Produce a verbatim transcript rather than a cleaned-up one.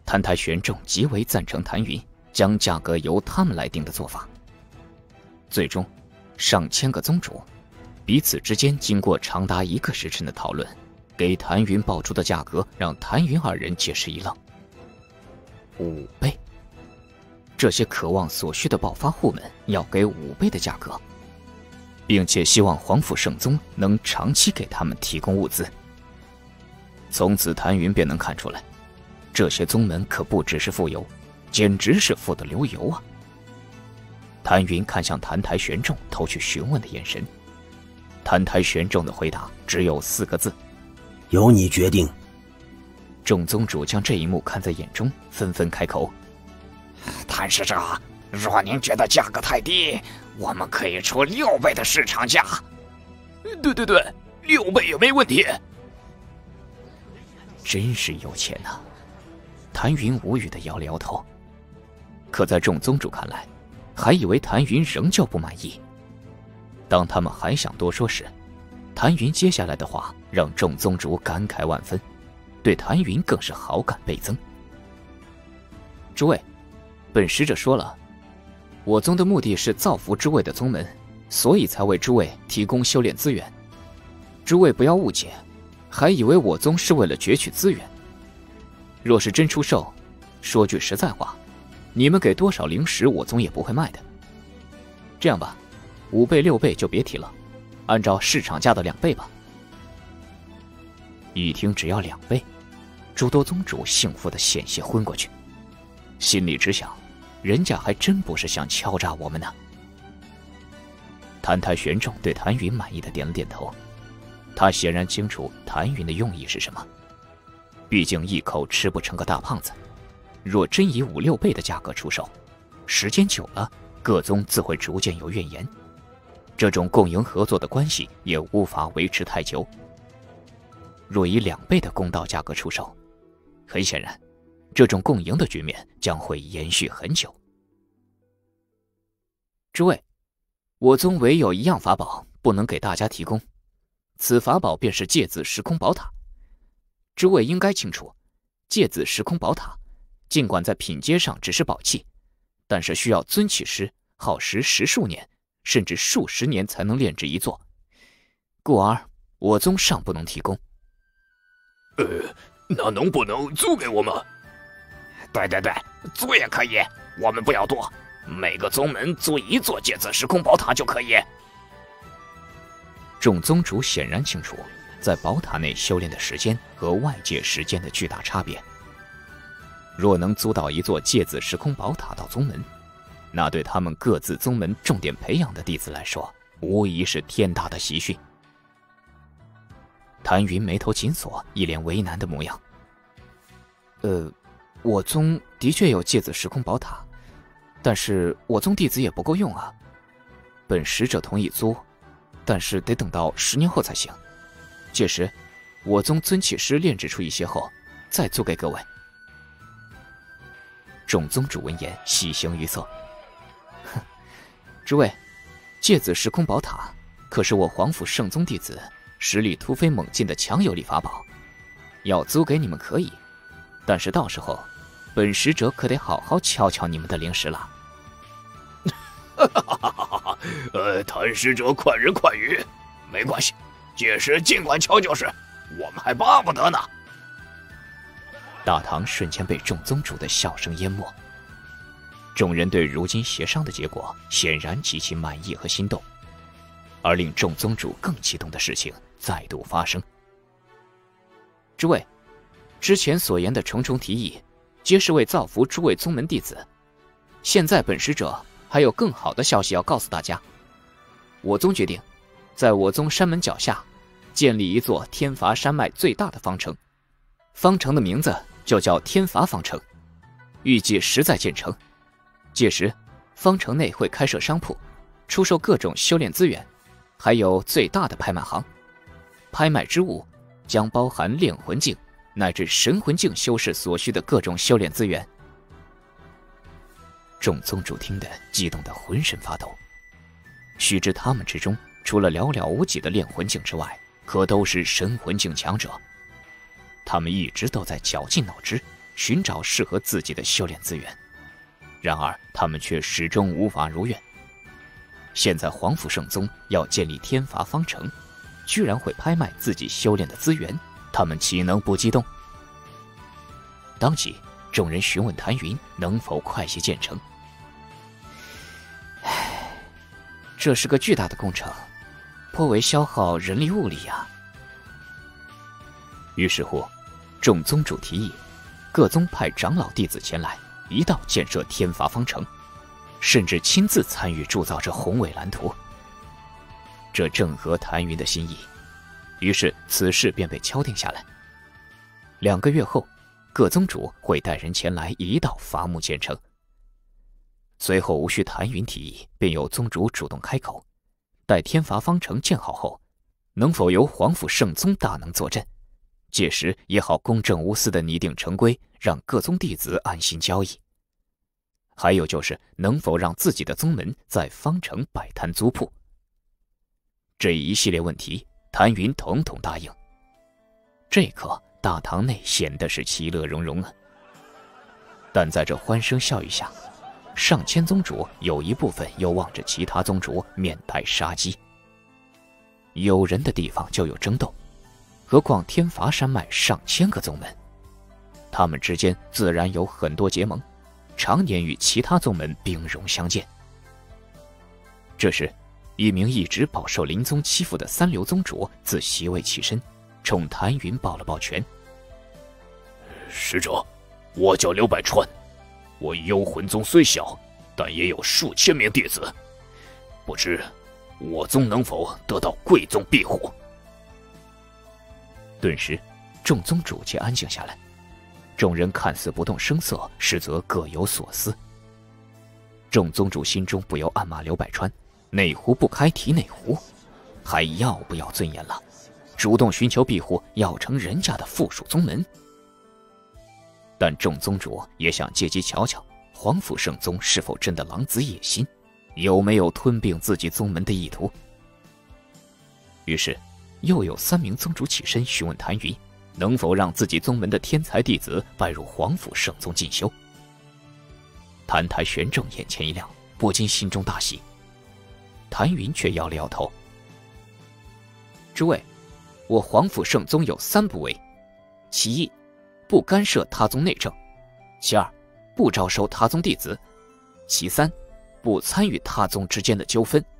谭台玄众极为赞成谭云将价格由他们来定的做法。最终，上千个宗主彼此之间经过长达一个时辰的讨论，给谭云报出的价格让谭云二人皆是一愣。五倍！这些渴望所需的暴发户们要给五倍的价格，并且希望皇府圣宗能长期给他们提供物资。从此谭云便能看出来，这些宗门可不只是富有，简直是富得流油啊！谭云看向谭台玄众，投去询问的眼神。谭台玄众的回答只有四个字： 由你决定。 众宗主将这一幕看在眼中，纷纷开口： 谭使者，若您觉得价格太低，我们可以出六倍的市场价。 对对对，六倍也没问题。 真是有钱呐、啊！谭云无语地摇了摇头。可在众宗主看来，还以为谭云仍旧不满意。当他们还想多说时，谭云接下来的话让众宗主感慨万分，对谭云更是好感倍增。诸位，本使者说了，我宗的目的是造福诸位的宗门，所以才为诸位提供修炼资源。诸位不要误解，还以为我宗是为了攫取资源。若是真出售，说句实在话，你们给多少灵石，我宗也不会卖的。这样吧，五倍六倍就别提了，按照市场价的两倍吧。一听只要两倍，诸多宗主幸福的险些昏过去，心里只想，人家还真不是想敲诈我们呢。谭台玄众对谭云满意的点了点头，他显然清楚谭云的用意是什么。毕竟一口吃不成个大胖子，若真以五六倍的价格出售，时间久了，各宗自会逐渐有怨言，这种共赢合作的关系也无法维持太久。若以两倍的公道价格出售，很显然，这种共赢的局面将会延续很久。诸位，我宗唯有一样法宝不能给大家提供，此法宝便是芥子时空宝塔。诸位应该清楚，芥子时空宝塔尽管在品阶上只是宝器，但是需要尊起师耗时十数年，甚至数十年才能炼制一座，故而我宗尚不能提供。 呃，那能不能租给我们？ 对对对，租也可以，我们不要多，每个宗门租一座芥子时空宝塔就可以。 众宗主显然清楚在宝塔内修炼的时间和外界时间的巨大差别。若能租到一座芥子时空宝塔到宗门，那对他们各自宗门重点培养的弟子来说，无疑是天大的喜讯。谭云眉头紧锁，一脸为难的模样。呃，我宗的确有芥子时空宝塔，但是我宗弟子也不够用啊。本使者同意租，但是得等到十年后才行。届时，我宗尊起师炼制出一些后，再租给各位。众宗主闻言，喜形于色。哼，诸位，芥子时空宝塔可是我皇府圣宗弟子实力突飞猛进的强有力法宝，要租给你们可以，但是到时候，本使者可得好好敲敲你们的灵石了。 哈哈哈哈哈！呃，谭使者宽人宽语，没关系。届时尽管敲就是，我们还巴不得呢。 大堂瞬间被众宗主的笑声淹没，众人对如今协商的结果显然极其满意和心动，而令众宗主更激动的事情再度发生。诸位，之前所言的重重提议，皆是为造福诸位宗门弟子。现在本使者还有更好的消息要告诉大家，我宗决定，在我宗山门脚下建立一座天罚山脉最大的方城，方城的名字就叫天罚方城，预计实在建成。届时，方城内会开设商铺，出售各种修炼资源，还有最大的拍卖行。拍卖之物将包含炼魂镜乃至神魂镜修士所需的各种修炼资源。众宗主听得激动得浑身发抖。须知他们之中，除了寥寥无几的炼魂境之外，可都是神魂境强者。他们一直都在绞尽脑汁， 寻找适合自己的修炼资源。然而他们却始终无法如愿。现在皇府圣宗要建立天罚方城，居然会拍卖自己修炼的资源，他们岂能不激动？当即众人询问谭云能否快些建成。唉，这是个巨大的工程，颇为消耗人力物力呀、啊。于是乎，众宗主提议，各宗派长老弟子前来，一道建设天罚方城，甚至亲自参与铸造这宏伟蓝图。这正合谭云的心意，于是此事便被敲定下来。两个月后，各宗主会带人前来一道伐木建成。随后无需谭云提议，便有宗主主动开口，待天罚方城建好后，能否由皇府圣宗大能坐镇，届时也好公正无私地拟定成规，让各宗弟子安心交易。还有就是能否让自己的宗门在方城摆摊租铺。这一系列问题，谭云统统答应。这一刻大堂内显得是其乐融融啊。但在这欢声笑语下，上千宗主有一部分又望着其他宗主，面带杀机。有人的地方就有争斗，何况天罚山脉上千个宗门，他们之间自然有很多结盟，常年与其他宗门兵戎相见。这时，一名一直饱受林宗欺负的三流宗主自席位起身，冲谭云抱了抱拳：“ 使者，我叫刘百川，我幽魂宗虽小，但也有数千名弟子，不知我宗能否得到贵宗庇护？” 顿时，众宗主皆安静下来，众人看似不动声色，实则各有所思。众宗主心中不由暗骂刘百川：“哪壶不开提哪壶，还要不要尊严了？主动寻求庇护，要成人家的附属宗门。”但众宗主也想借机瞧瞧皇府圣宗是否真的狼子野心，有没有吞并自己宗门的意图。于是又有三名宗主起身询问谭云，能否让自己宗门的天才弟子拜入皇府圣宗进修。谭台玄正眼前一亮，不禁心中大喜。谭云却摇了摇头：“诸位，我皇府圣宗有三不为：其一，不干涉他宗内政；其二，不招收他宗弟子；其三，不参与他宗之间的纠纷。